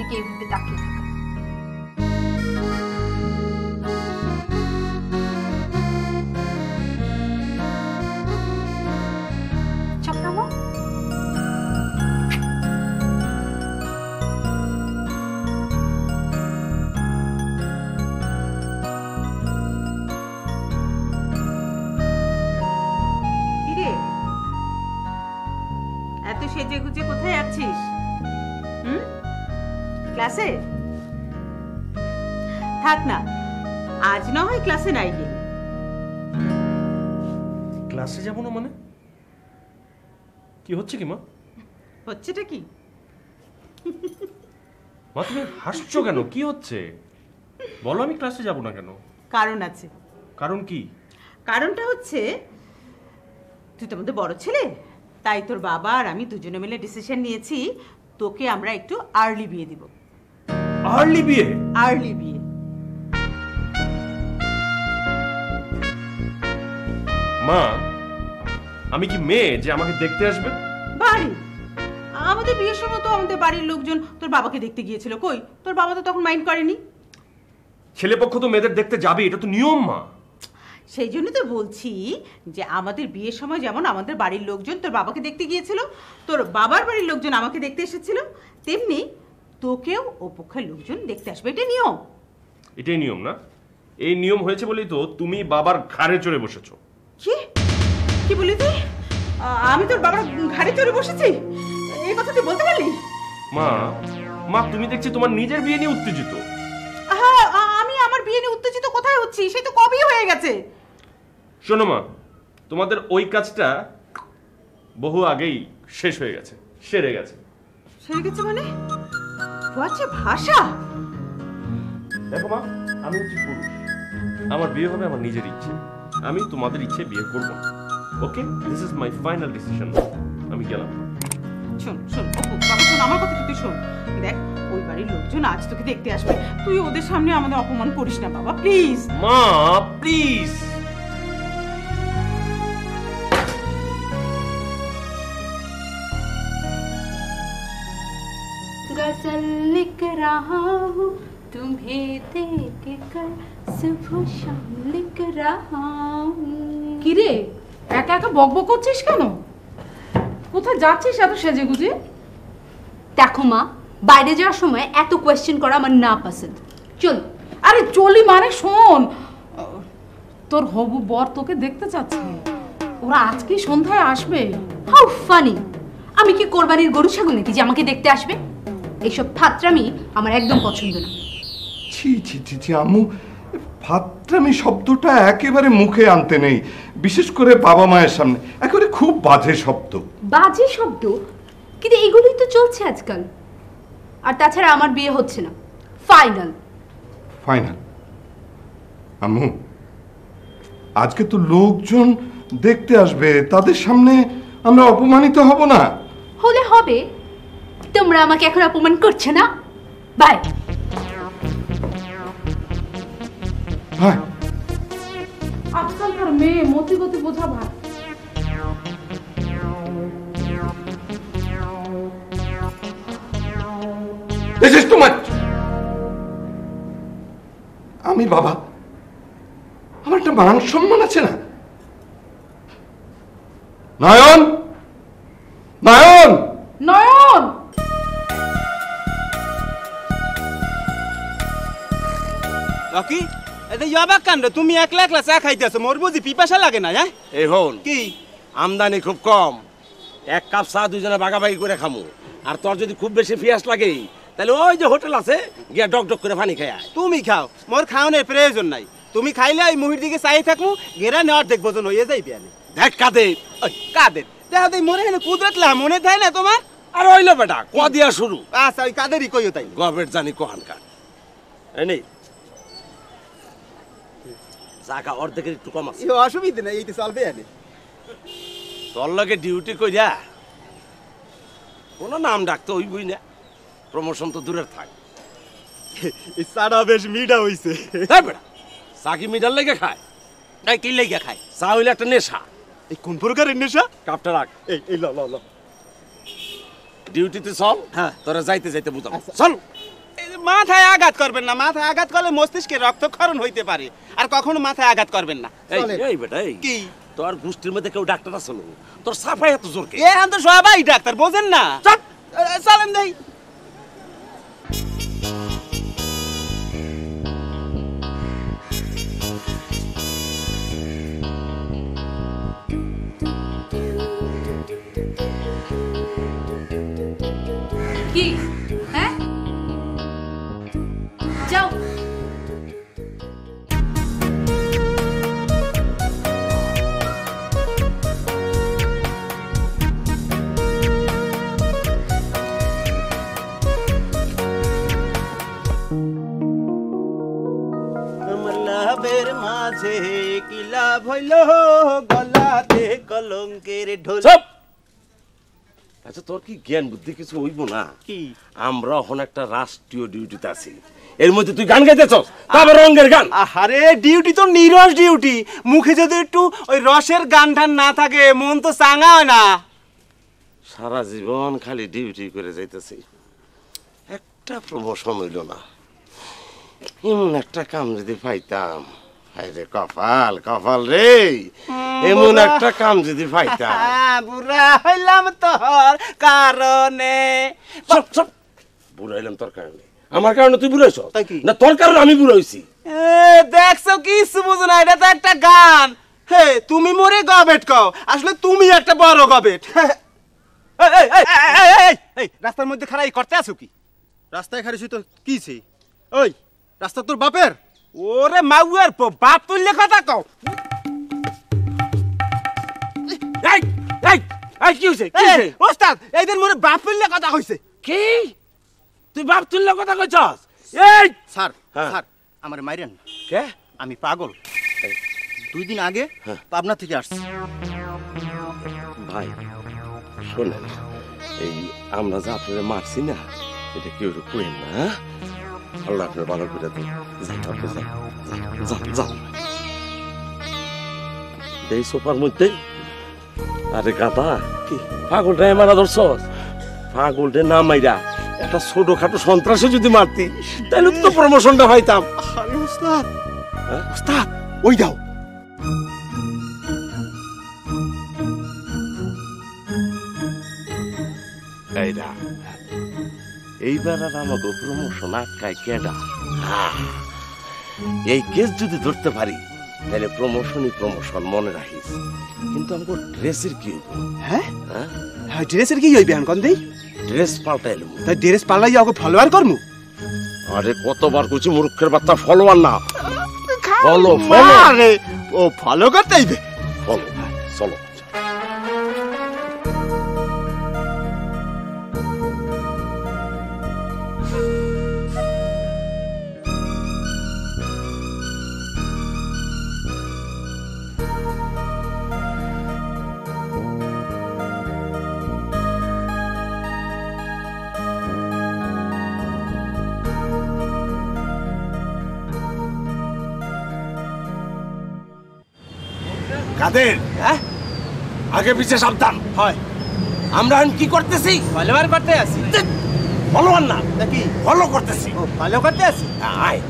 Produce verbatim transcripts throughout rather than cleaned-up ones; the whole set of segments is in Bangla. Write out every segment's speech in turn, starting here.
দিকে এইভাবে তাকিয়ে থাকা। চাপড়ামো এত সেজে গুজে কোথায় যাচ্ছিস? হুম, ক্লাসে? থাক না, আজ না হয় ক্লাসে নাই গেলি। ক্লাসে যাব না মানে? কি হচ্ছে কি মা? হচ্ছেটা কি? মা তুমি হাসছো কেন? কি হচ্ছে বলো। আমি ক্লাসে যাব না কেন? কারণ আছে। কারণ কি? কারণটা হচ্ছে তুই তো আমাদের বড় ছেলে, তাই তোর বাবা আর আমি দুজনে মিলে ডিসিশন নিয়েছি তোকে আমরা একটু আর্লি বিয়ে দিব। আর্লি বিয়ে? আর্লি বিয়ে। মা আমি কি মেয়ে যে আমাকে দেখতে আসবে? বাড়ি আমাদের বিয়ের সময় তো আমাদের বাড়ির লোকজন তোর বাবাকে দেখতে গিয়েছিল। কই, তোর বাবা তো তখন মাইন্ড করেনি। ছেলেপক্ষ তো মেয়েদের দেখতে যাবে, এটা তো নিয়ম মা। সেই জন্য তো বলছি যে আমাদের বিয়ের সময় যেমন আমাদের বাড়ির লোকজন তোর বাবাকে দেখতে গিয়েছিল, তোর বাবার বাড়ির লোকজন আমাকে দেখতে এসেছিল, তেমনি তোকেও ও পক্ষের লোকজন দেখতে আসবে। এটা নিয়ম। এটাই নিয়ম না? এই নিয়ম হয়েছে বলেই তো তুমি বাবার ঘাড়ে চড়ে বসেছো। কি কি বলি তুই? আমি তোর বাবার ঘাড়ে চড়ে বসেছি? এই কথা তুই বলতে পারলি? মা মা তুমি দেখছি তোমার নিজের বিয়ে নিয়ে উত্তেজিত। হ্যাঁ, আমি আমার বিয়ে নিয়ে উত্তেজিত কোথায় হচ্ছি? সে তো কবেই হয়ে গেছে। শোনো মা, তোমাদের ওই কাজটা বহু আগেই শেষ হয়ে গেছে, সেরে গেছে। সেরে গেছে মানে? হচ্ছে ভাষা। দেখো মা, আমি হচ্ছি পুরুষ, আমার বিয়ে হবে আমার নিজের ইচ্ছে। আমি তোমাদের ইচ্ছে বিয়ে করব না। Okay, this is my final decision. আমি গেলাম। শোন শোন অপু, বাবা শোন, আমার কথা তুই শোন। দেখ, ওই বাড়ির লোকজন আজ তোকে দেখতে আসবে, তুই ওদের সামনে আমাদের অপমান করিস না বাবা, প্লিজ। মা প্লিজ। गजल लिख रहा हूँ तुम्हें देख कर, सुबह शाम लिख रहा हूँ। কি রে, একা একা বকবক করছিস কেন? কোথায় যাচ্ছিস এত সেজে গুজে? দেখো মা, বাইরে যাওয়ার সময় এত কোয়েশ্চেন করা আমার না পছন্দ। চল। আরে চলি মানে শোন, তোর হবু বর তোকে দেখতে চাচ্ছে। ওরা আজকে সন্ধ্যায় আসবে। How funny! আমি কি কোরবানির গরু ছাগল নাকি যে আমাকে দেখতে আসবে? এইসব ফাত্রামি আমার একদম পছন্দ না। ছি ছি ছি ছি আম্মু, ফাত্রামি শব্দটা একেবারে মুখে আনতে নেই, বিশেষ করে বাবা মায়ের সামনে। একেবারে খুব বাজে শব্দ। বাজে শব্দ? কিন্তু এগুলোই তো চলছে আজকাল। আর তাছাড়া আমার বিয়ে হচ্ছে না, ফাইনাল। ফাইনাল? আম্মু, আজকে তো লোকজন দেখতে আসবে, তাদের সামনে আমরা অপমানিত হব না? হলে হবে, তোমরা আমাকে এখন অপমান করছো না। বাই। হ্যাঁ, আজকালকার মেয়ে মতি গতি বোঝা ভাই। This is too much. আমি বাবা, আমার একটা মান সম্মান আছে না? নয়ন, নয়ন, নয়ন! কি এতে ইয়াবাক কাণ্ড, তুমি একলা একলা চা খাইতেছো, মোর বুঝি পিপাসা লাগে না? হ্যাঁ এই হন কি আমদানি খুব কম, এক কাপ চা দুজনে ভাগাভাগি করে খামু। আর তোর যদি খুব বেশি পিয়াস লাগে তাহলে ওই যে হোটেল আছে গিয়া ডক ডক করে পানি খায়। তুমি খাও, মোর খাওয়ানোর প্রয়োজন নাই। তুমি খাইলে ওই মুহির দিকে চাই থাকবো, গেরা নেওয়ার দেখবো জন হয়ে যাই বিয়ানে। দেখ কাদের ওই কাদের দেখা দেই মনে হয় কুদরত লা মনে থাকে না তোমার? আর ওইলো বেটা ক দিয়া শুরু। আচ্ছা ওই কাদেরই কইও তাই, গভর্নমেন্ট জানি কোহানকার। এই নেই জায়গা অর্ধেকের একটু কম আছে। অসুবিধা নেই, এই তো চলবে আনে। তোর লগে ডিউটি কইরা কোনো নাম ডাকতে ওই বই না, প্রমোশন তো দূরের থাক। এই চাটা বেশ মিঠা হইছে। তাই বেটা চা কি মিডার লেগে খায়? তাই কি লেগে খায়? চা হইলে একটা নেশা। এই কোন প্রকারের নেশা? কাপটা রাখ। এই এই ল ল ল ডিউটিতে চল, হ্যাঁ তোরা যাইতে যাইতে বুঝাবো। চল। মাথায় আঘাত করবেন না, মাথায় আঘাত করলে মস্তিষ্কে রক্তক্ষরণ হইতে পারে, আর কখনো মাথায় আঘাত করবেন না। এই এই বেটা এই কি তোর গোষ্ঠীর মধ্যে কেউ ডাক্তার আছে না? তোর সাফাই এত জোর কে? এখন তো সবাই ডাক্তার, বোঝেন না? চলেন দেই। কি হ্যাঁ যাও। লাভের মাঝে কি লাভ হইল, গলাতে কলঙ্কের ঢোল। চুপ! আচ্ছা তোর কি জ্ঞান বুদ্ধি কিছু হইব না? কি আমরা এখন একটা রাষ্ট্রীয় ডিউটিতে আছি, এর মধ্যে তুই গান গাইতেছস, তারপর রঙের গান। আরে ডিউটি তো নিরস ডিউটি, মুখে যদি একটু ওই রসের গান টান না থাকে মন তো চাঙ্গা হয় না। সারা জীবন খালি ডিউটি করে যাইতেছি, একটা প্রমোশন হইল না। এমন একটা কাম যদি পাইতাম, আরে কপাল কপাল রে, এমন একটা কাম যদি পাইতাম। বুড়া হইলাম তোর কারণে। চুপ চুপ! বুড়া হইলাম তোর কারণে? আমার কারণে তুই বুড়া হইছ? তাই কি? না তোর কারণে আমি বুড়া হইছি? এ দেখছো কিছু বুঝো না, এটা তো একটা গান। হে তুমি মোরে গবেট কও, আসলে তুমি একটা বড় গবেট। এই, এই, এই, এই, এই, এই, রাস্তার মধ্যে খাড়াই করতে আছো কি? রাস্তায় খারিছি তো কিছে? ওই রাস্তা তোর বাপের? ওরে মাউয়ার পো, বাপ তুললে কথা কও। এই এই এই কি হইছে? কি হইছে? ওস্তাদ এইদের মোরে বাপ তুললে কথা কইছে। কি তুই বাপ তুললে কথা কইছস? এই স্যার হ্যাঁ। স্যার আমারে মাইরেন, কে? আমি পাগল। দুই দিন আগে পাবনা থেকে আসছি। ভাই শোনেন, এই আমরা যে আপনারা মারছি না, এটা কেউ কইেন না, হ্যাঁ? আল্লাহ আপনার ভালো করে দেন। যান আপনি যান, যান যান। এই সোফার মধ্যে আরে গাদা কি পাগলটা মারা ধরছস? পাগলটা না মাইরা একটা ছোটখাটো সন্ত্রাসে যদি মারতি, তাহলে তো প্রমোশনটা পাইতাম। আরে ওস্তাদ, হ্যাঁ? ওস্তাদ ওই দাও। এইরা এইবার আর আমাকে প্রমোশন আটকায় কেডা? এই কেস যদি ধরতে পারি তাহলে প্রমোশনই প্রমোশন, মনে রাখিস। কিন্তু আমাকে ড্রেসের কি হইব? হ্যাঁ হ্যাঁ, হ্যাঁ ড্রেসের কি হইবে এখন দেই? ড্রেস পাল্টাইল। তাই ড্রেস পাল্লাই ওকে ফলোয়ার করমু? আরে কতবার কইছি মূর্খের বাচ্চা, ফলোয়ার না, ফলো ফলো। আরে ও ফলো করতে আইবে। ফলো, চলো। কাদের? হ্যাঁ আগে পিছে সাবধান। হয় আমরা এখন কি করতেছি? ফলোয়ার করতে আছি। ফলোয়ার না, নাকি ফলো করতেছি। ও ফলো করতে আছি। আয়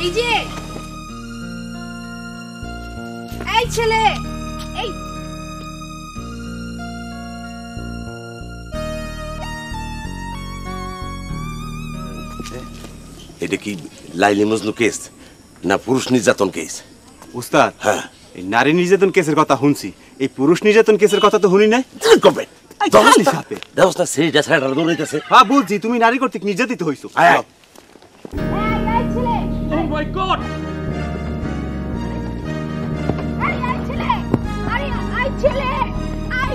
এই যে এই ছেলে, এই এটা কি লাইলি মজনু কেস না পুরুষ নির্যাতন কেস? উস্তাদ, হ্যাঁ, এই নারী নির্যাতন কেসের কথা শুনছি, এই পুরুষ নির্যাতন কেসের কথা তো শুনি নাই। কবে সাথে ব্যবস্থা সেইটা সাইডার দৌড়াইতেছে। হ্যাঁ বুঝছি, তুমি নারী কর্তৃক নির্যাতিত হইছো। আয় আয়। ও মাই গড, আরে আই ছেলে, আরে আই ছেলে, আই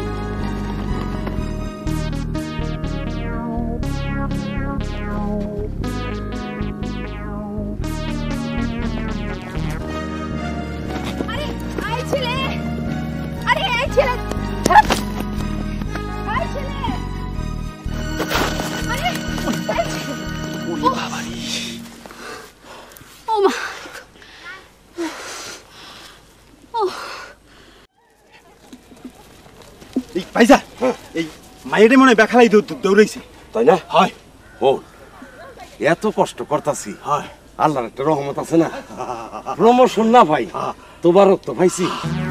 আরে আই ছেলে, আরে আই ছেলে, আই ছেলে, আরে আই ছেলে। ওরে বাবা রে, ও মা, এই ভাইজা, এই মায়েরে মনে হয় বেখালাই দৌড়াইছে। তাই না? হয়। ও এত কষ্ট করতাছি, হয়। আল্লাহর একটা রহমত আছে না, প্রমোশন না ভাই, তোবারক তো পাইছি।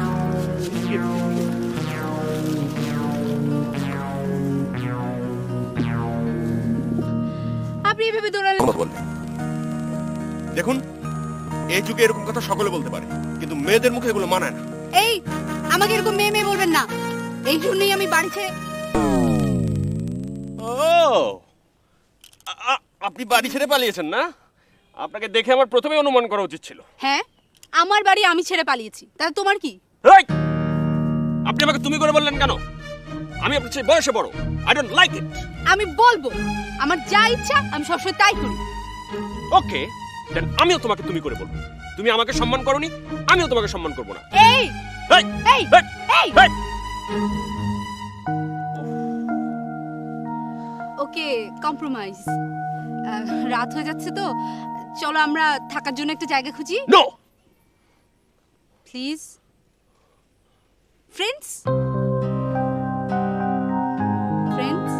আপনি এভাবে দৌড়ালেন? দেখুন, এই যুগে এরকম কথা সকলে বলতে পারে, কিন্তু মেয়েদের মুখে এগুলো মানায় না। এই, আমাকে এরকম মেয়ে মেয়ে বলবেন না। এই জন্যই আমি বাড়ি ছেড়ে। ও আ- আ- আপনি বাড়ি ছেড়ে পালিয়েছেন না? আপনাকে দেখে আমার প্রথমে অনুমান করা উচিত ছিল। হ্যাঁ, আমার বাড়ি আমি ছেড়ে পালিয়েছি, তাহলে তোমার কি? এই! আপনি আমাকে তুমি করে বললেন কেন? আমি আপনার চেয়ে বয়সে বড়। I don't like it. আমি বলবো, আমার যা ইচ্ছা আমি সবসময় তাই করি। ওকে, দেন আমিও তোমাকে তুমি করে বলবো। তুমি আমাকে সম্মান করোনি, আমিও তোমাকে সম্মান করব না। এই এই! এই এই! এই এই! Okay, compromise. রাত হয়ে যাচ্ছে তো, চলো আমরা থাকার জন্য একটা জায়গা খুঁজি। নো! প্লিজ ফ্রেন্ডস, ফ্রেন্ডস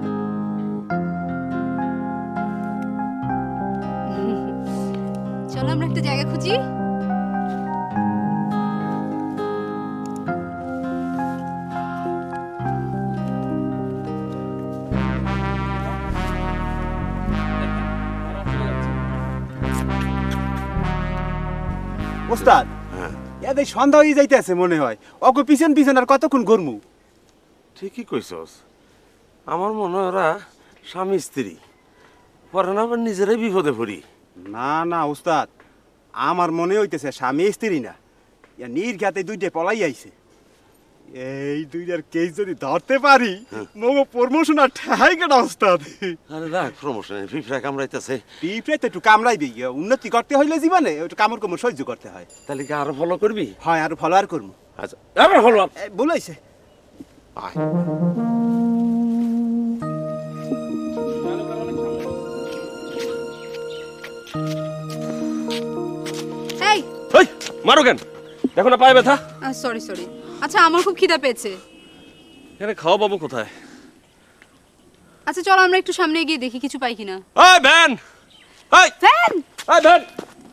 চলো আমরা একটা জায়গা খুঁজি। ওস্তাদ, এদের সন্ধ্যা হয়ে যাইতেছে মনে হয়, অগো পিছন পিছন আর কতক্ষণ গরমু। ঠিকই কইছস, আমার মনে হয় ওরা স্বামী স্ত্রী, পরে না আবার নিজেরাই বিপদে পড়ি। না না উস্তাদ, আমার মনে হইতেছে স্বামী স্ত্রী না, ইয়া নির্ঘাতে দুইটা পলাই আইছে। এই দুইটার কেস যদি ধরতে পারি, মগো প্রমোশন আর ঠাই কেনা উস্তাদ। আরে রাখ প্রমোশনের ফিফরা কামড়াইতেছে। পিঁপড়ে তো একটু কামড়াইবি, উন্নতি করতে হইলে জীবনে একটু কামড় কামড় সহ্য করতে হয়। তাহলে কি আরো ফলো করবি? হয়, আরো ফলো আর করবো। আচ্ছা, আরো ফলো আপ। বলাইছে আয়। এই এই! মারো কেন? দেখো না পায়ে ব্যথা। সরি সরি, আচ্ছা আমার খুব খিদা পেয়েছে। এখানে খাওয়া পাবো কোথায়? আচ্ছা চলো আমরা একটু সামনে গিয়ে দেখি কিছু পাই কিনা। এই ভ্যান! এই! ভ্যান! এই ভ্যান!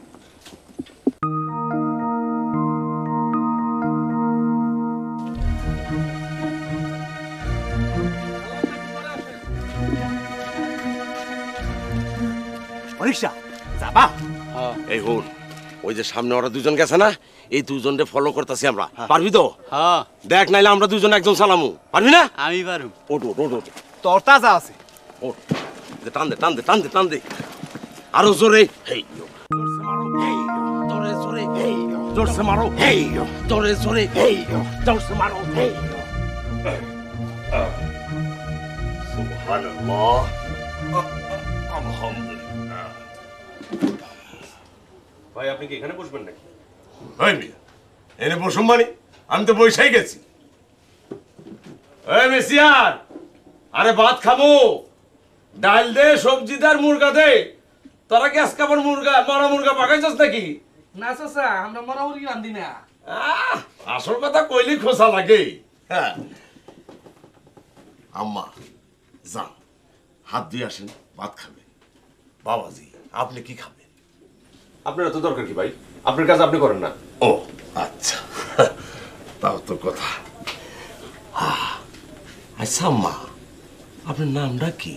রিক্সা যাবা? এই হুন, ওই যে সামনে ওরা দুজন গেছে না, এই দুজনকে ফলো করতেছি আমরা। পারবি তো? হ্যাঁ, দেখ নাইলে আমরা দুজন একজন চালামু। পারবি না? আমি পারুম। ওট ওট ওট ওট তোর তাজা আছে। ওট। দে, টান দে টান দে টান দে টান দে আরো জোরে। হেই জোরে জোরে, হেই জোরসে মারো, হেই জোরে জোরে, হেই জোরসে মারো, হেই। সুবহানাল্লাহ, আলহামদুলিল্লাহ। ভাই আপনি কি এখানে বসবেন নাকি? ভাই মিয়া, এনে বসুন মানে আমি তো বসেই গেছি। এই মেসিয়ার, আরে ভাত খাবো, ডাল দে, সবজি দে আর মুরগা দে। তোরা কি আজকে আবার মুরগা মরা মুরগা পাকাইছস নাকি? না চাচা, আমরা মরা মুরগি রান্ধি না। আহ, আসল কথা কইলি খোসা লাগে। হ্যাঁ আম্মা যান, হাত দিয়ে আসেন, ভাত খাবেন। বাবাজি আপনি কি খাবেন? আপনার এত দরকার কি ভাই? আপনার কাজ আপনি করেন না। ও আচ্ছা, তাও তো কথা। আচ্ছা মা, আপনার নামটা কি?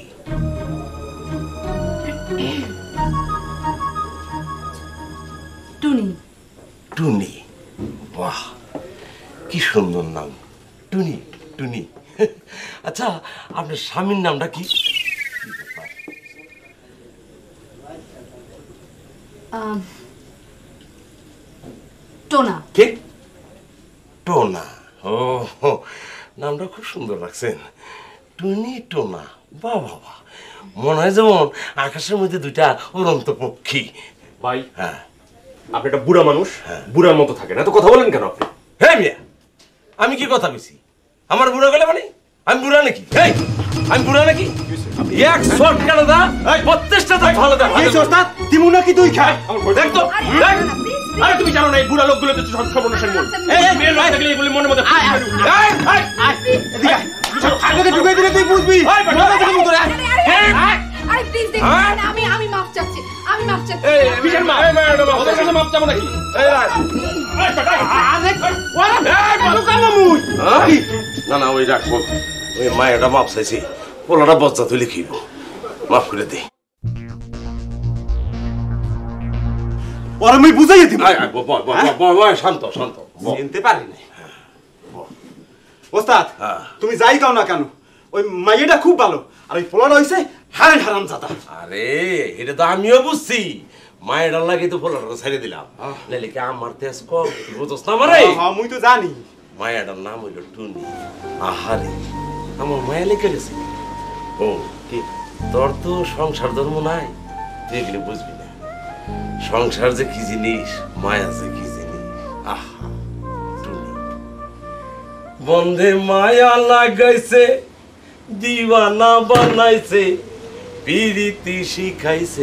টুনি। টুনি, বাহ কি সুন্দর নাম, টুনি টুনি। আচ্ছা আপনার স্বামীর নামটা কি? টোনা। কে? টোনা। ও নামটা খুব সুন্দর রাখছেন, টুনি টোনা। বাহ বাবা, মনে হয় যেমন আকাশের মধ্যে দুইটা উড়ন্ত পক্ষী। ভাই হ্যাঁ, আপনি একটা বুড়া মানুষ, বুড়ার মতো থাকেন, এত কথা বলেন কেন আপনি? হ্যাঁ মিয়া, আমি কি কথা কইছি? আমার বুড়া গেলে মানে আমি বুড়া নাকি? এই আমি বুড়া নাকি? এক শট কেন দা? প্রত্যেকটা তো ভালো দা। এই ওস্তাদ তিমু নাকি তুই খায়? দেখ তো, দেখ। আরে তুমি জানো না এই বুড়া লোকগুলো তো সব সর্বনাশের মূল। এই এই মেয়ে লোক থাকলে এগুলি মনে মধ্যে আয় আয় আয় আয় এদিকে আগে ঢুকে দিলে তুই বুঝবি। মজা থেকে মুখ ধরে আয়। আরে প্লিজ দেখুন, আমি আমি মাফ চাচ্ছি, আমি মাফ চাচ্ছি। এই কিসের মাপ? এই মায়ের মাপ, ওদের কাছে মাপ চাবো নাকি? এই রাই আরে ওরা ভালো কাম মুই। না না ওই রাখবো, ওই মায়েরা মাপ চাইছি, পোলাটা বজ্জা তুই লিখিব, মাফ করে দে। ওরা আমি বুঝাই দিই। শান্ত শান্ত, চিনতে পারি না ওস্তাদ, তুমি যাই কাও না কেন ওই মাইয়াটা খুব ভালো, আর ওই পোলাটা হইছে হারাম হারাম জাদা। আরে এটা তো আমিও বুঝছি, মায়ের লাগে তো পোলাটা ছেড়ে দিলাম, নাইলে কি আমার তেজ কম বুঝছ না আমারে? হ্যাঁ মুই তো জানি। মায়েরটার নাম হইল টুনি। আহারে আমার মায়া লেগে গেছে। ও কি তোর তো সংসার ধর্ম নাই, তুই এগুলো বুঝবি না। সংসার যে কি জিনিস, মায়া যে কি জিনিস। আহা টুনি, বন্ধে মায়া লাগাইছে, দিওয়ানা বানাইছে, পিরিতি শিখাইছে,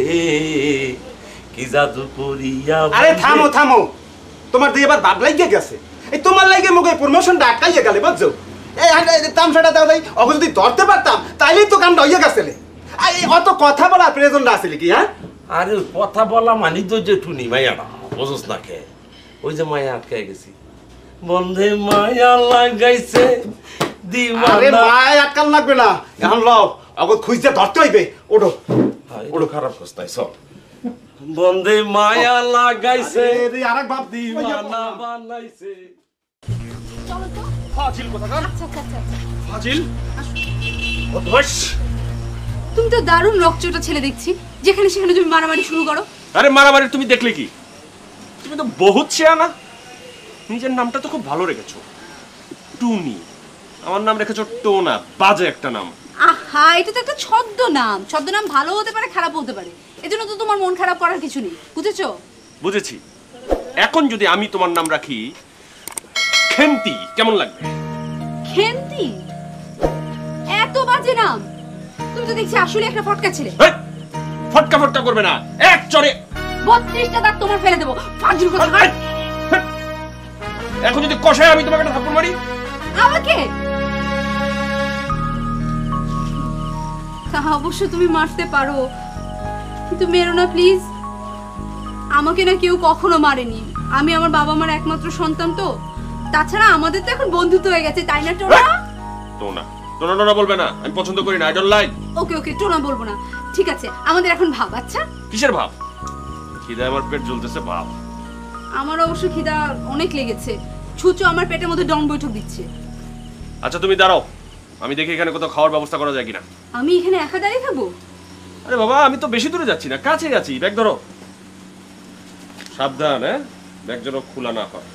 কি জাদু করিয়া। আরে থামো থামো, তোমার দিয়ে এবার বাপ লাগিয়ে গেছে। এই তোমার লাগে মুখে প্রমোশনটা আটকাইয়া গেলে বুঝছো? এই তামসাটা দাও দাই, অগ যদি ধরতে পারতাম তাইলেই তো কামটা হইয়া গেছে। আর এই অত কথা বলার প্রয়োজন না আছে কি? হ্যাঁ আরে কথা বলা মানি তো যে টুনি মায়াটা বুঝছ না কে? ওই যে মায়া আটকে গেছি, বন্ধে মায়া লাগাইছে, আরে মায়া আটকাল লাগবে না, এখন লও অগত খুঁজতে ধরতে হইবে। ওঠো ওঠো, খারাপ কস্তাই সব। বন্ধে মায়া লাগাইছে, আরেক বাপ দিওয়ানা বানাইছে। চলো তো। ফাজিল কোথাকার। আচ্ছা আচ্ছা আচ্ছা ফাজিল ও ধস। তুমি তো দারুণ রকচটা ছেলে দেখছি, যেখানে সেখানে তুমি মারামারি শুরু করো। আরে মারামারি তুমি দেখলে কি? তুমি তো বহুত ছিয়ানা। নিজের নামটা তো খুব ভালো রেখেছো, টুনি। আমার নাম রেখেছো টোনা, বাজে একটা নাম। আহা, এটা তো একটা ছদ্মনাম। ছদ্মনাম ভালো হতে পারে, খারাপ হতে পারে, এজন্য তো তোমার মন খারাপ করার কিছু নেই, বুঝেছো? বুঝেছি। এখন যদি আমি তোমার নাম রাখি খেন্তি, কেমন লাগবে? খেন্তি? এত বাজে নাম? তুমি তো দেখছি আসলে একটা ফটকা ছেলে। ফটকা ফটকা করবে না, এক চড়ে বত্রিশটা দাঁত তোমার ফেলে দেবো। ফাজিল কথা। এখন যদি কষায় আমি তোমাকে একটা থাপ্পড় মারি। আমাকে? অবশ্য তুমি মারতে পারো, কিন্তু মেরো না প্লিজ। আমাকে না কেউ কখনো মারেনি, আমি আমার বাবা মার একমাত্র সন্তান তো। তাছাড়া আমাদের তো এখন বন্ধুত্ব হয়ে গেছে, তাই না টোনা? টোনা টোনা টোনা বলবে না, আমি পছন্দ করি না, I don't like. Okay okay, Tona বলবো না, ঠিক আছে। আমাদের এখন ভাব। আচ্ছা কিসের ভাব? খিদায় আমার পেট জ্বলতেছে ভাব। আমার অবশ্য খিদা অনেক লেগেছে, ছুঁচো আমার পেটের মধ্যে ডন বৈঠক দিচ্ছে। আচ্ছা তুমি দাঁড়াও, আমি দেখি এখানে কোথাও খাওয়ার ব্যবস্থা করা যায় কিনা। আমি এখানে একা দাঁড়িয়ে থাকবো? আরে বাবা, আমি তো বেশি দূরে যাচ্ছি না, কাছে যাচ্ছি। ব্যাগ ধরো, সাবধান, হ্যাঁ ব্যাগ যেন খোলা না হয়।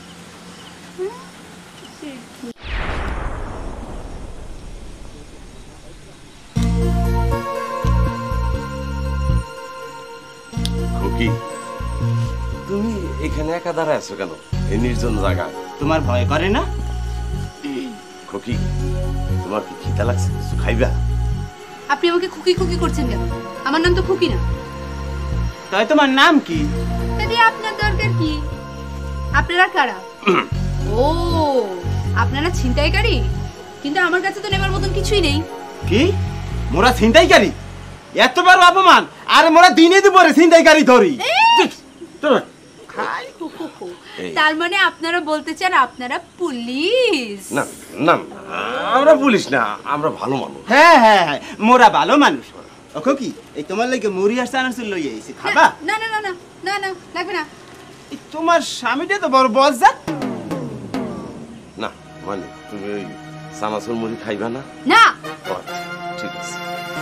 খুকি, তুমি এখানে একা দাঁড়ায় আছো কেন এই নির্জন জায়গায়? তোমার ভয় করে না? খুকি, তোমার কি খিদা লাগছে? কিছু খাইবা? আপনি আমাকে খুকি খুকি করছেন কেন? আমার নাম তো খুকি না। তাই তোমার নাম কি? তাহলে আপনার দরকার কি? আপনারা কারা? ও, আপনারা ছিনতাইকারী? কিন্তু আমার কাছে তো নেবার মতন কিছুই নেই। কি মোরা ছিনতাইকারী? এত বড় অপমান! আরে মোরা দিনে দুপুরে ছিনতাইকারী ধরি। খাই তার মানে আপনারা বলতে চান আপনারা পুলিশ? না না আমরা পুলিশ না, আমরা ভালো মানুষ। হ্যাঁ হ্যাঁ হ্যাঁ মোরা ভালো মানুষ। ওকে কি এই তোমার লাগে মুড়ি আর চানাচুর লই আইছি, খাবা? না না না না না না লাগবে না। এই তোমার স্বামীটা তো বড় বজ্জাত। না মানে তুমি ওই চানাচুর মুড়ি খাইবা না? না ঠিক আছে।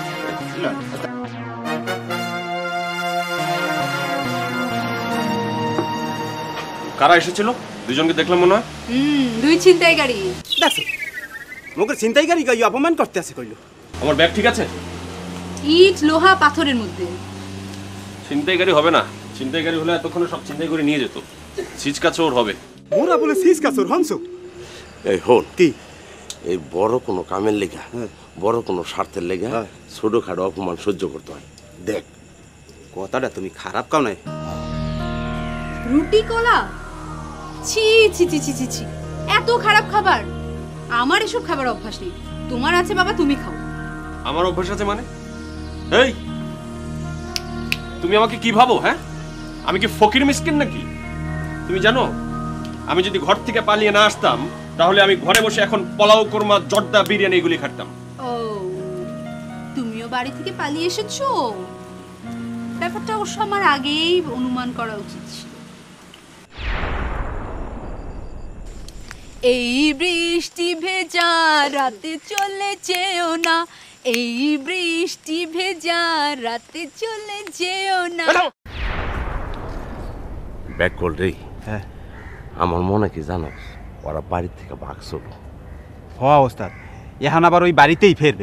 কারা এসেছিল? দুজনকে দেখলাম মনে হয়। হুম দুই ছিনতাইকারী। দেখো মুখের ছিনতাইকারী কই অপমান করতে আছে কইলো। আমার ব্যাগ ঠিক আছে? ইট লোহা পাথরের মধ্যে। ছিনতাইকারী হবে না, ছিনতাইকারী হলে এতক্ষণে সব ছিনতাই করে নিয়ে যেত। ছিচকা চোর হবে। মোরা বলে সিসকা চোর হনছো? এই হন কি এই বড় কোনো কামের লেগা, বড় কোনো স্বার্থের লেগা ছোটখাটো অপমান সহ্য করতে হয়। দেখ কথাটা তুমি খারাপ কাও নাই। রুটি কলা, ছি ছি ছি ছি ছি ছি, এত খারাপ খাবার। আমার এসব খাবার অভ্যাস নেই। তোমার আছে বাবা, তুমি খাও। আমার অভ্যাস আছে মানে? এই তুমি আমাকে কি ভাবো? হ্যাঁ আমি কি ফকির মিসকিন নাকি? তুমি জানো আমি যদি ঘর থেকে পালিয়ে না আসতাম তাহলে আমি ঘরে বসে এখন পোলাও কোরমা জর্দা বিরিয়ানি এগুলি খাতাম। ও তুমিও বাড়ি থেকে পালিয়ে এসেছো? ব্যাপারটা অবশ্য আমার আগেই অনুমান করা উচিত ছিল। এই বৃষ্টি ভেজা রাতে চলে যেও না, এই বৃষ্টি ভেজা রাতে চলে যেও না। ব্যাক কল রে। হ্যাঁ আমার মনে কি জানো, ওরা বাড়ি থেকে ভাগছিল। হওয়া ওস্তাদ এখন আবার ওই বাড়িতেই ফেরবে।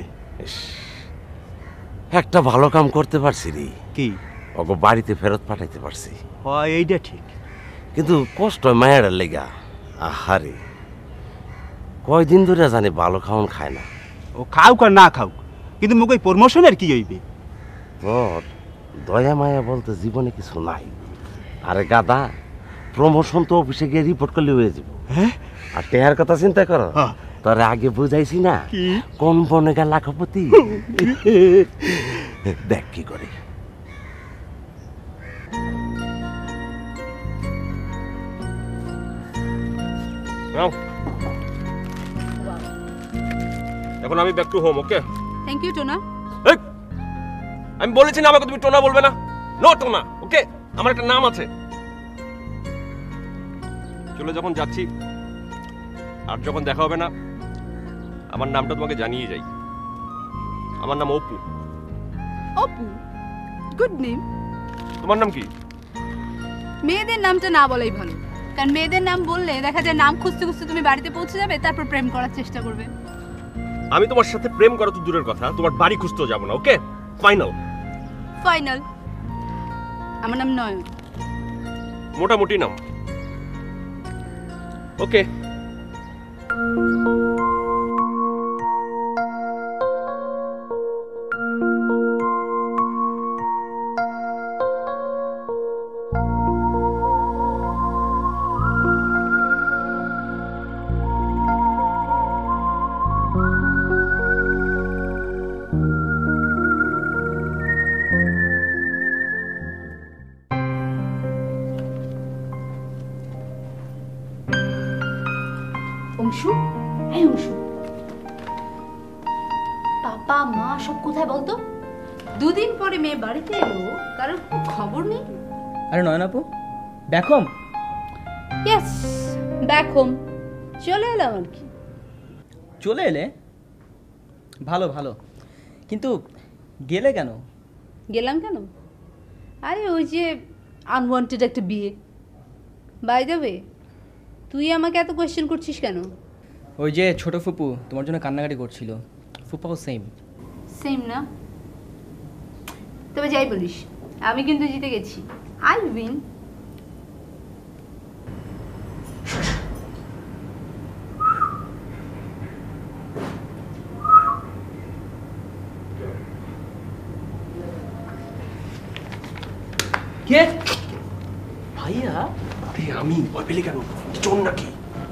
একটা ভালো কাম করতে পারছি রে। কি? ওকে বাড়িতে ফেরত পাঠাইতে পারছি। হয় এইটা ঠিক, কিন্তু কষ্ট মায়ের লেগা। আহারে কয়দিন ধরে জানি ভালো খাওন খায় না। ও খাউক আর না খাউক, কিন্তু মুখ ওই প্রমোশনের কি হইবে? ওর দয়া মায়া বলতে জীবনে কিছু নাই। আরে গাদা, প্রমোশন তো অফিসে গিয়ে রিপোর্ট করলে হয়ে যাব। হ্যাঁ আর টেহার কথা চিন্তা করো, তোরে আগে বুঝাইছি না কোন বনে গা লাখপতি। দেখ কি করে। এখন আমি back to home. Okay thank you Tona. আমি বলেছি না আমাকে তুমি টোনা বলবে না। নো টোনা। ওকে আমার একটা নাম আছে। চলে যখন যাচ্ছি আর যখন দেখা হবে না, আমার নামটা তোমাকে জানিয়ে যাই। আমার নাম অপু। Apu, good name. তোমার নাম কি? মেয়েদের নামটা না বলাই ভালো, কারণ মেয়েদের নাম বললে দেখা যায় নাম খুঁজতে খুঁজতে তুমি বাড়িতে পৌঁছে যাবে, তারপর প্রেম করার চেষ্টা করবে। আমি তোমার সাথে প্রেম করা তো দূরের কথা, তোমার বাড়ি খুঁজতেও যাবো না। Okay final? ফাইনাল। আমার নাম নয়ন। মোটামুটি নাম। ওকে অংশু, এই অংশু, পাপা মা সব কোথায় বলতো? দুদিন পরে মেয়ে বাড়িতে এলো, কারোর কোনো খবর নেই। আরে নয়ন আপু, back home? Yes, back home. চলে এলাম আর কি। চলে এলে? ভালো ভালো, কিন্তু গেলে কেন? গেলাম কেন? আরে ওই যে আনওয়ান্টেড একটা বিয়ে। বাই দ্য ওয়ে, তুই আমাকে এত কোয়েশ্চেন করছিস কেন? ওই যে ছোট ফুপু তোমার জন্য কান্নাকাটি করছিল। ফুপাও সেম। সেম না? তবে যাই বলিস, আমি কিন্তু জিতে গেছি। I win. কে? ভাইয়া? আরে আমি ভয় পেলে কেন? চোর নাকি?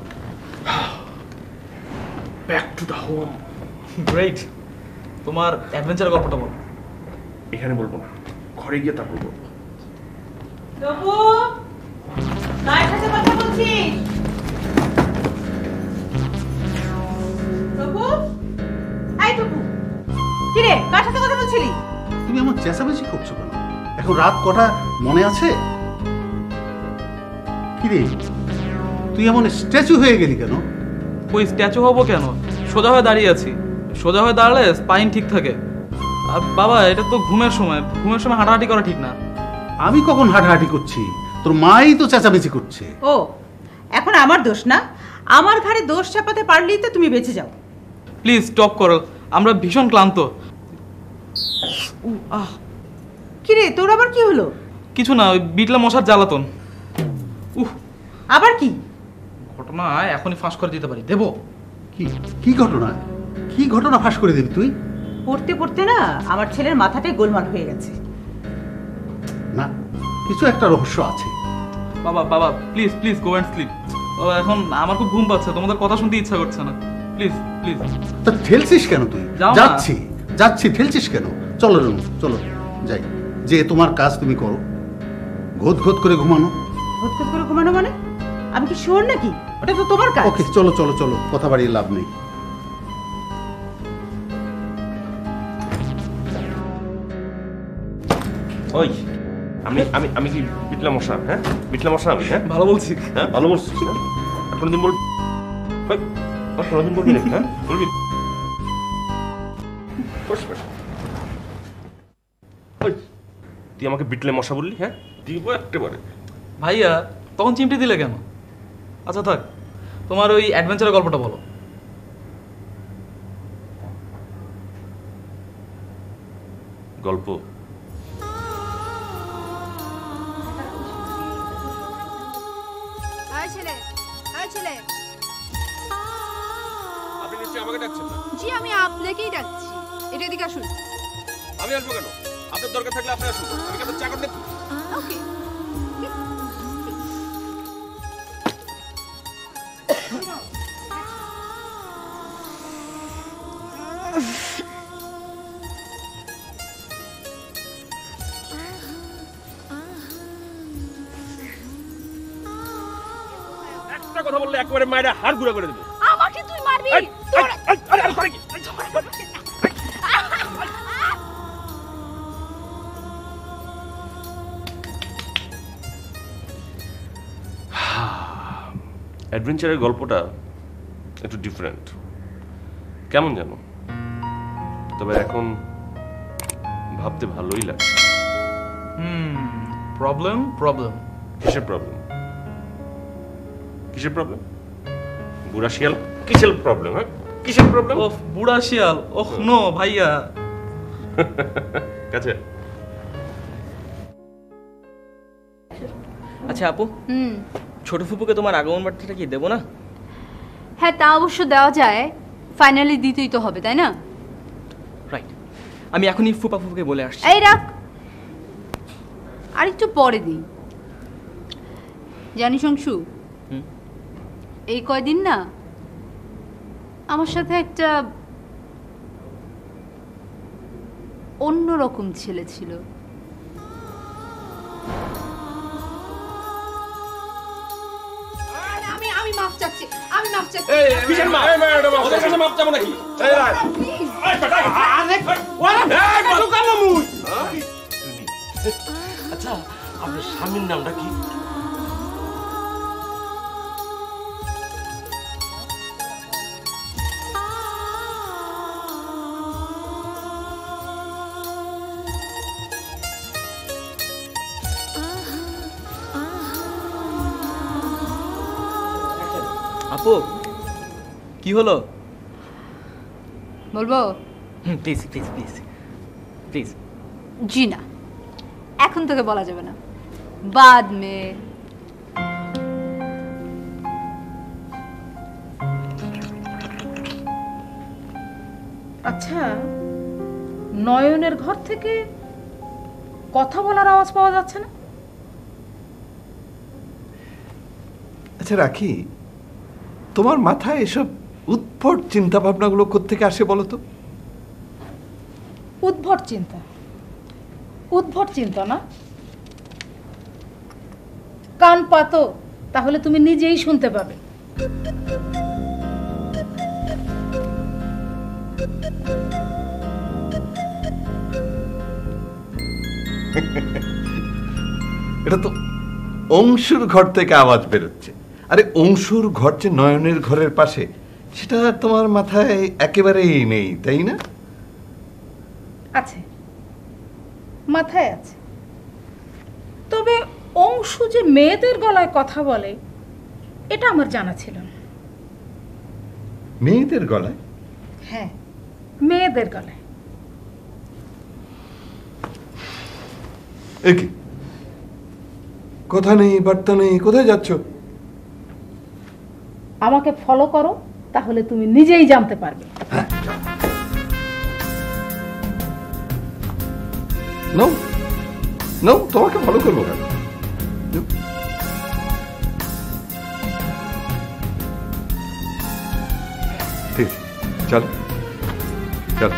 Back to the home. Great. তোমার অ্যাডভেঞ্চার গল্পটা বল। এখানে বলবো না, ঘরে গিয়ে তারপর বলবো। তবু চেঁচামেচি করছো কেন? এখন রাত কটা মনে আছে? কিরে তুই এমন স্ট্যাচু হয়ে গেলি কেন? ওই স্ট্যাচু হবো কেন? সোজা হয়ে দাঁড়িয়ে আছি। সোজা হয়ে দাঁড়ালে স্পাইন ঠিক থাকে। আর বাবা, এটা তো ঘুমের সময়, ঘুমের সময় হাঁটাহাঁটি করা ঠিক না। আমি কখন হাঁটাহাঁটি করছি? তোর মাই তো চেঁচামেচি করছে। ও, এখন আমার দোষ না? আমার ঘাড়ে দোষ চাপাতে পারলেই তো তুমি বেঁচে যাও। প্লিজ স্টপ করো, আমরা ভীষণ ক্লান্ত। আহ, কিরে তোর আবার কি হলো? কিছু না, ওই বিটলা মশার জ্বালাতন। উহ, আবার কি ঘটনা এখনই ফাঁস করে দিতে পারি। দেবো? কি কি ঘটনা? কি ঘটনা ফাঁস করে দিবি তুই? পড়তে পড়তে না আমার ছেলের মাথাটাই গোলমাল হয়ে গেছে। না, কিছু একটা রহস্য আছে। বাবা বাবা please please go and sleep. বাবা, এখন আমার খুব ঘুম পাচ্ছে, তোমাদের কথা শুনতে ইচ্ছা করছে না। Please please. তা ঠেলছিস কেন তুই? যাও না। যাচ্ছি যাচ্ছি ঠেলছিস কেন? চলো রুম, চলো যাই। যে তোমার কাজ তুমি করো, ঘোত ঘোত করে ঘুমানো। ঘোত ঘোত করে ঘুমানো মানে? আমি কি শোর নাকি? ওটা তো তোমার কাজ। ওকে চলো চলো চলো, কথা বাড়িয়ে লাভ নেই। ওই আমি আমি আমি কি বিটলা মশা? হ্যাঁ, বিটলা মশা আমি। হ্যাঁ, ভালো বলছি। হ্যাঁ, ভালো বলছিস না? আর কোনোদিন বল, ওই আর কোনোদিন বলবি নাকি? হ্যাঁ, বলবি? বস বস। ওই তুই আমাকে বিটলে মশা বললি? হ্যাঁ, দিব একেবারে। ভাইয়া, তখন চিমটি দিলে কেন? আচ্ছা থাক, তোমার ওই অ্যাডভেঞ্চারের গল্পটা বলো। গল্প? আয় ছেলে, আয় ছেলে। আপনি নিশ্চয়ই আমাকে ডাকছেন না? জি, আমি আপনাকেই ডাকছি। এটা এদিকে আসুন। আমি আসবো কেন? আপনার দরকার থাকলে আপনি আসুন, আমি কেন চাকর দেখি? ওকে। একটা কথা বললে একেবারে মায়েরা হাড় গুঁড়া করে দেবে। আমাকে তুই মারবি? তোর আরে আরে করে কি? অ্যাডভেঞ্চারের গল্পটা একটু ডিফারেন্ট, কেমন জানো? তবে এখন ভাবতে ভালোই লাগছে। হুম, প্রবলেম প্রবলেম কিসের প্রবলেম? কিসের প্রবলেম? বুড়া শিয়াল কিসের প্রবলেম? হ্যাঁ, কিসের প্রবলেম? ওহ, বুড়া শিয়াল। ওহ নো ভাইয়া। কাছে। আচ্ছা আপু, হুম, ছোট ফুপুকে তোমার আগমন বার্তাটা কি দেবো না? হ্যাঁ, তা অবশ্য দেওয়া যায়। ফাইনালি দিতেই তো হবে, তাই না? রাইট, আমি এখনই ফুপা ফুপুকে বলে আসছি। এই রাখ, আর একটু পরে দিই। জানিস অংশু, এই কয়দিন না আমার সাথে একটা অন্যরকম ছেলে ছিল। আমি আমি মাফ চাচ্ছি, আমি মাফ চাচ্ছি। এই কিসের মাপ? এই ম্যাডাম, ওদের কাছে মাপ চাবো নাকি? এই রাত। এই বেটা, আরে ওরা এই বালু কালো মুই। আচ্ছা, আপনার স্বামীর নামটা কি? আপু, কি হলো? বলবো? হুম, প্লিজ প্লিজ প্লিজ প্লিজ। জি না, এখন তোকে বলা যাবে না, বাদ মে। আচ্ছা, নয়নের ঘর থেকে কথা বলার আওয়াজ পাওয়া যাচ্ছে না? আচ্ছা রাখি, তোমার মাথায় এসব উদ্ভট চিন্তা ভাবনাগুলো কোত্থেকে আসে বলো তো? উদ্ভট চিন্তা? উদ্ভট চিন্তা না? কান পাতো, তাহলে তুমি নিজেই শুনতে পাবে। এটা তো অংশুর ঘর থেকে আওয়াজ বেরোচ্ছে। আরে অংশুর ঘর যে নয়নের ঘরের পাশে, সেটা তোমার মাথায় একেবারেই নেই, তাই না? আছে, মাথায় আছে। তবে অংশু যে মেয়েদের গলায় কথা বলে এটা আমার জানা ছিল না। মেয়েদের গলায়? হ্যাঁ, মেয়েদের গলায়। এ কি কথা নেই, বার্তা নেই, কোথায় যাচ্ছ? আমাকে ফলো করো, তাহলে তুমি নিজেই জানতে পারবে। নাও নাও, তোমাকে ফলো করবো কেন? ঠিক আছে, চলো চলো।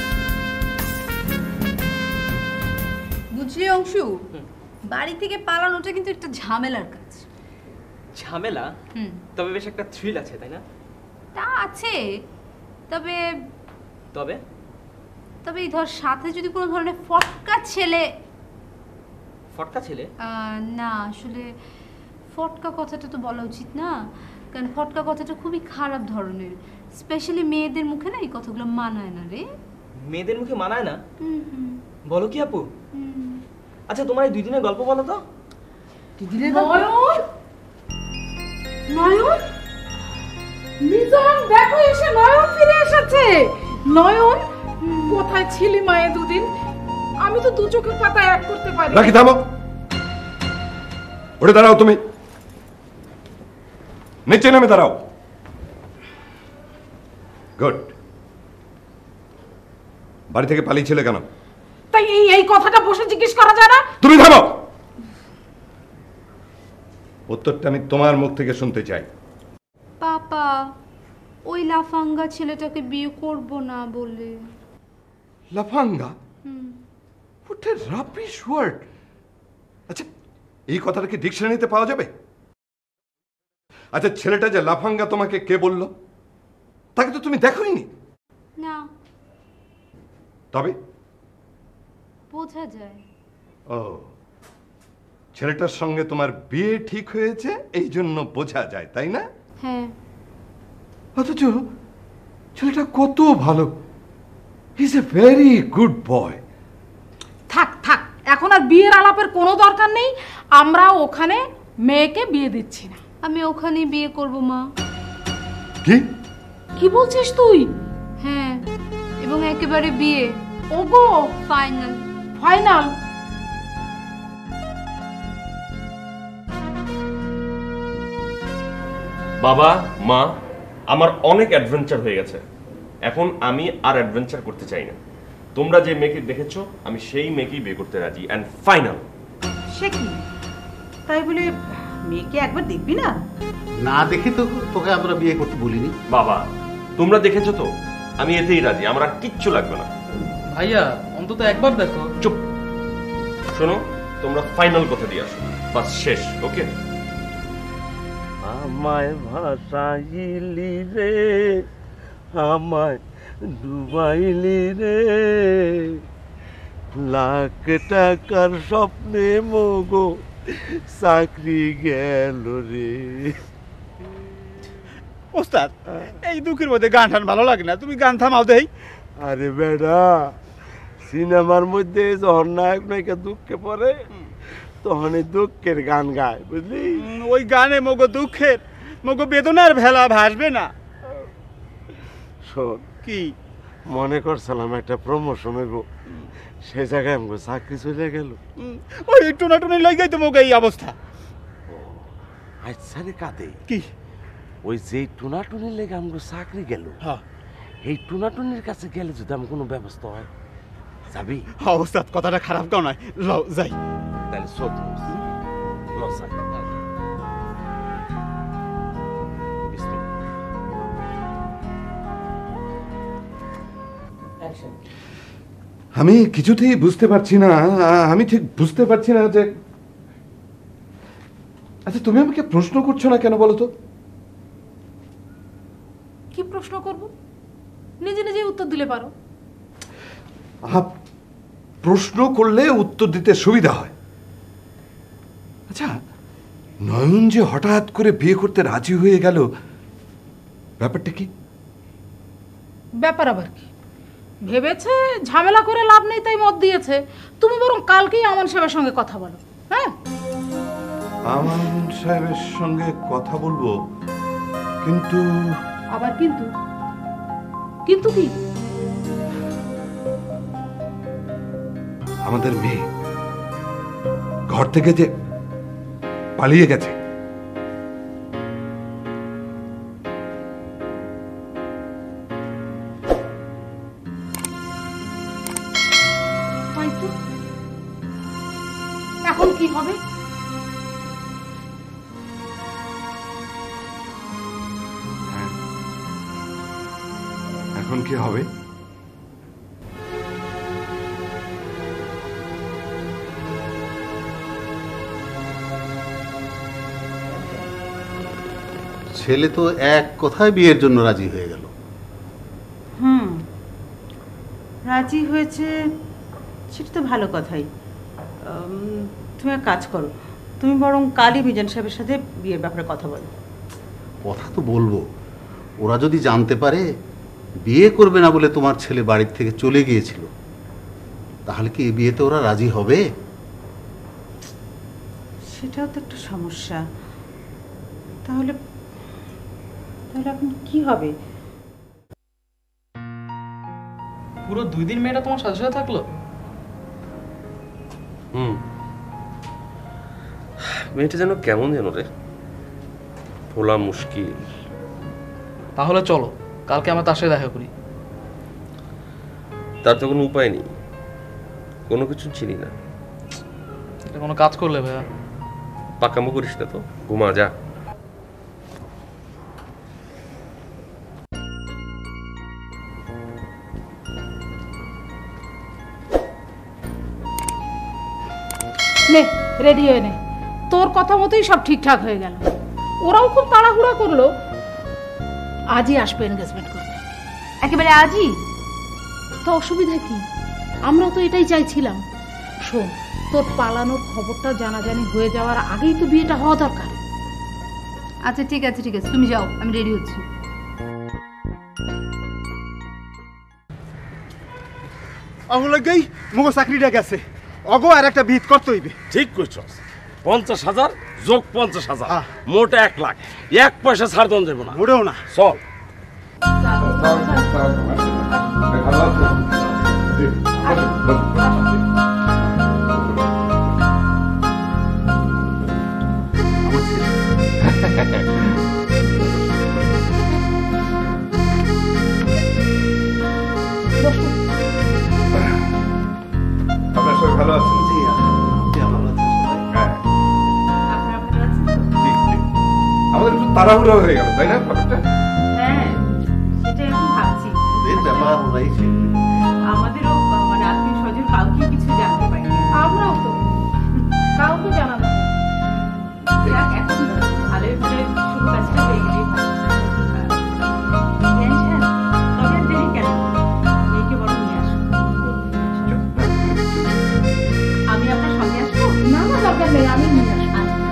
বুঝলি অংশু, বাড়ি থেকে পালানোটা কিন্তু একটা ঝামেলার কাজ। ঝামেলা? হুম, তবে বেশ একটা থ্রিল আছে, তাই না? তা আছে, তবে তবে তবে এই ধর সাথে যদি কোনো ধরনের ফটকা ছেলে। ফটকা ছেলে? আহ, না আসলে ফটকা কথাটা তো বলা উচিত না, কারণ ফটকা কথাটা খুবই খারাপ ধরনের। স্পেশালি মেয়েদের মুখে না এই কথাগুলো মানায় না রে। মেয়েদের মুখে মানায় না? হুম হুম বলো কি আপু? হুম। আচ্ছা, তোমার এই দুই দিনের গল্প বলো তো। নয়ন, নয়ন, নিজাম দেখো এসে নয়ন ফিরে এসেছে। নয়ন, কোথায় ছিলি মায়ে দুদিন? আমি তো দু চোখের পাতা এক করতে পারি। রাখি, থামো, ওরে দাঁড়াও, তুমি নিচে নেমে দাঁড়াও। গুড। বাড়ি থেকে পালিয়েছিলে কেন? তাই এই এই কথাটা বসে জিজ্ঞেস করা যায় না? তুমি থামো, উত্তরটা আমি তোমার মুখ থেকে শুনতে চাই। পাপা, ওই লাফাঙ্গা ছেলেটাকে বিয়ে করব না বলে। লাফাঙ্গা? হুম। What a rubbish word! আচ্ছা, এই কথাটা কি ডিকশনারিতে পাওয়া যাবে? আচ্ছা, ছেলেটা যে লাফাঙ্গা তোমাকে কে বলল? তাকে তো তুমি দেখোইনি। না, তবে বোঝা যায়। ও, ছেলেটার সঙ্গে তোমার বিয়ে ঠিক হয়েছে, এই জন্য বোঝা যায়, তাই না? হ্যাঁ। অথচ ছেলেটা কত ভালো, he is a very good boy. থাক থাক, এখন আর বিয়ের আলাপের কোনো দরকার নেই। আমরা ওখানে মেয়েকে বিয়ে দিচ্ছি না। আমি ওখানেই বিয়ে করব মা। কি কি বলছিস তুই? হ্যাঁ, এবং একেবারে বিয়ে। ওগো, ফাইনাল ফাইনাল। বাবা মা, আমার অনেক অ্যাডভেঞ্চার হয়ে গেছে, এখন আমি আর অ্যাডভেঞ্চার করতে চাই না। তোমরা যে মেয়েকে দেখেছো, আমি সেই মেয়েকেই বিয়ে করতে রাজি, এন্ড ফাইনাল। সে কি, তাই বলে মেয়েকে একবার দেখবি না? না দেখে তো তোকে আমরা বিয়ে করতে বলিনি। বাবা, তোমরা দেখেছো তো, আমি এতেই রাজি, আমার আর কিচ্ছু লাগবে না। ভাইয়া অন্তত একবার দেখো। চুপ, শোনো, তোমরা ফাইনাল কথা দিয়ে আসো, বাস শেষ। ওকে? আমায় ভাসাইলি রে, আমায় ডুবাইলি রে, লাখ টাকার স্বপ্নে মগো চাকরি গেল রে। ওস্তাদ, এই দুঃখের মধ্যে গান টান ভালো লাগে না, তুমি গান থামাও দেই। আরে বেটা, সিনেমার মধ্যে যখন নায়ক নায়িকা দুঃখে পড়ে, তখন এই দুঃখের গান গায়, বুঝলি? ওই গানে মগো দুঃখের মগো বেদনার ভেলা ভাসবে না। শোন, কি মনে করছিলাম একটা প্রমোশন হইব, সে জায়গায় আমাকে চাকরি চলে গেল। ওই টুনাটুনি লাগাই তো মগো এই অবস্থা। আচ্ছা রে কাঁদে, কি ওই যে টুনাটুনির লেগে আমাকে চাকরি গেল, হ্যাঁ, এই টুনাটুনির কাছে গেলে যদি আমার কোনো ব্যবস্থা হয়, যাবি? হ্যাঁ ওস্তাদ, কথাটা খারাপ কাও নয়, লও যাই। তাহলে শোধ লসাই। আমি কিছুতেই বুঝতে পারছি না, আমি ঠিক বুঝতে পারছি না যে, আচ্ছা তুমি আমাকে প্রশ্ন করছো না কেন বলো তো? কি প্রশ্ন করব? নিজে নিজে উত্তর দিলে পারো। প্রশ্ন করলে উত্তর দিতে সুবিধা হয়, আচ্ছা, নয়ন যে হঠাৎ করে বিয়ে করতে রাজি হয়ে গেল, ব্যাপারটা কি? ব্যাপার আবার কি? ভেবেছে ঝামেলা করে লাভ নেই তাই মত দিয়েছে। তুমি বরং কালকেই আমান সাহেবের সঙ্গে কথা বলো। হ্যাঁ, আমান সাহেবের সঙ্গে কথা বলবো, কিন্তু আবার কিন্তু কিন্তু কি? আমাদের মেয়ে ঘর থেকে যে পালিয়ে গেছে, এখন কি হবে? এখন কি হবে? ছেলে তো এক কথায় বিয়ের জন্য রাজি হয়ে গেল। হুম, রাজি হয়েছে সেটা তো ভালো কথাই। উম, তুমি এক কাজ করো, তুমি বরং কালই মিজান সাহেবের সাথে বিয়ের ব্যাপারে কথা বলো। কথা তো বলবো, ওরা যদি জানতে পারে বিয়ে করবে না বলে তোমার ছেলে বাড়ির থেকে চলে গিয়েছিল, তাহলে কি এই বিয়েতে ওরা রাজি হবে? সেটাও তো একটা সমস্যা। তাহলে তাহলে এখন কি হবে? পুরো দুই দিন মেয়েটা তোমার সাথে সাথে থাকলো? হুম, মেয়েটা যেন কেমন যেন রে, বলা মুশকিল। তাহলে চলো কালকে আমরা তার সাথে দেখা করি। তার তো কোনো উপায় নেই, কোনো কিছু চিনি না। এটা কোনো কাজ করলে ভাইয়া? পাকামো করিস না তো, ঘুমা যা। নে রেডি হয়ে নে, তোর কথা মতোই সব ঠিকঠাক হয়ে গেল। ওরাও খুব তাড়াহুড়া করলো, আজই আসবে এনগেজমেন্ট করতে। একেবারে আজই? তো অসুবিধা কি? আমরাও তো এটাই চাইছিলাম। শোন, তোর পালানোর খবরটা জানাজানি হয়ে যাওয়ার আগেই তো বিয়েটা হওয়া দরকার। আচ্ছা ঠিক আছে ঠিক আছে, তুমি যাও, আমি রেডি হচ্ছি। অগলগেই মুগো চাকরিটা গেছে, অগো আর একটা বিহিত করতে হইবে। ঠিক কইছস, পঞ্চাশ হাজার যোগ পঞ্চাশ হাজার মোট এক লাখ, এক পয়সা ছাড় দন যাবো না, মোটেও না। চল। আপনার সবাই ভালো আছেন? আমাদের একটু তাড়াহুড়ো হয়ে গেল, তাই না ব্যাপারটা? হ্যাঁ, সেটাই এখন ভাবছি। আমাদেরও মানে আত্মীয় স্বজন কাউকে কিছু জানতে পারি না। আমরাও তো কাউকে জানানো যাক, এখন ভালোই ভালো শুভ কাজটা হয়ে গেলেই ভালো। টেনশন তবে আর দেরি কেন, মেয়েকে বড় নিয়ে আসো। আমি আপনার সঙ্গে আসবো? না না, দরকার নেই, আমি নিয়ে আসবো।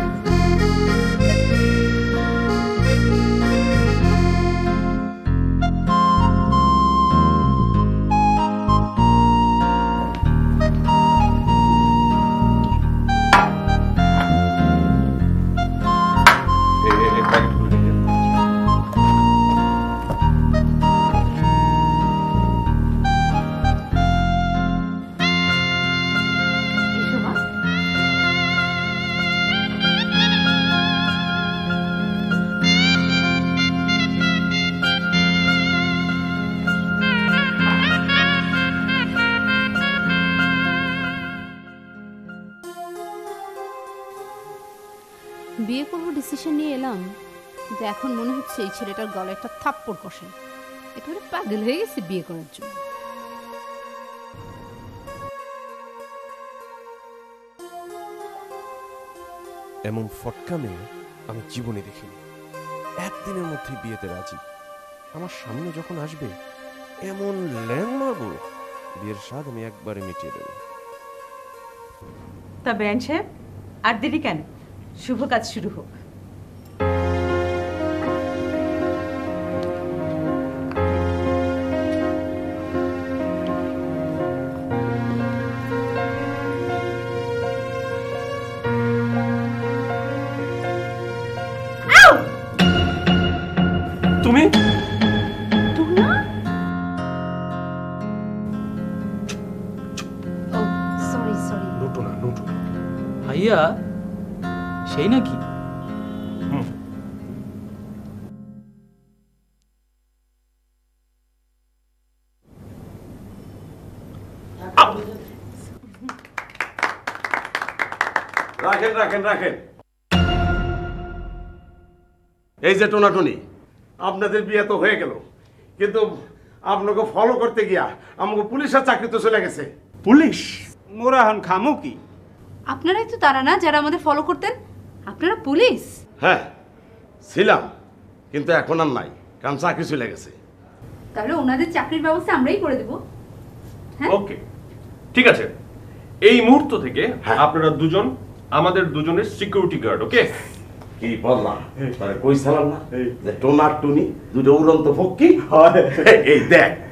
বিয়ে করবো ডিসিশন নিয়ে এলাম, কিন্তু এখন মনে হচ্ছে এই ছেলেটার গলায় একটা থাপ্পড় কষে একেবারে পাগল হয়ে গেছে বিয়ে করার জন্য। এমন ফটকা মেয়ে আমি জীবনে দেখিনি। একদিনের মধ্যে বিয়েতে রাজি। আমার সামনে যখন আসবে এমন ল্যাং মারবো, বিয়ের স্বাদ আমি একবারে মিটিয়ে দেবো। তা বেন সাহেব, আর দেরি কেন? শুভ কাজ শুরু হোক। তুমি সরি সরি লুটো না লুটো না। ভাইয়া সেই নাকি? রাখেন রাখেন রাখেন। এই যে টোনাটুনি, আপনাদের বিয়ে তো হয়ে গেল, কিন্তু আপনাকে ফলো করতে গিয়া আমাকে পুলিশের চাকরি তো চলে গেছে। পুলিশ মোরা হন খামু কি? আপনারাই তো তারা না যারা আমাদের ফলো করতেন? আপনারা পুলিশ? হ্যাঁ ছিলাম, কিন্তু এখন আর নাই, কারণ চাকরি চলে গেছে। তাহলে ওনাদের চাকরির ব্যবস্থা আমরাই করে দেব। ওকে ঠিক আছে, এই মুহূর্ত থেকে আপনারা দুজন আমাদের দুজনের সিকিউরিটি গার্ড। ওকে কি বললাম মানে কইছিলাম না যে টোনাটুনি দুটো উড়ন্ত ফক্কি। এই দেখ